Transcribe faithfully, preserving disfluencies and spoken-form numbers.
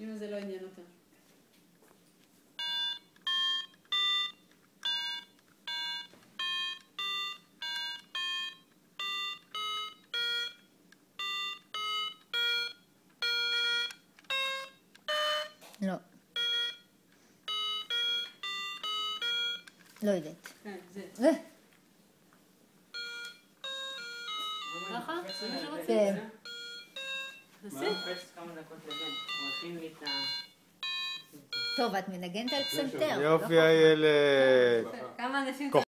אם זה לא עניין אותה. לא. לא יודעת. כן, זה. זה. ככה? זה מה שרוצים? כן. תעשי. כמה דקות לגן. הולכים לי את ה... טוב, את מנגנת על פסנתר. יופי הילד. כמה אנשים...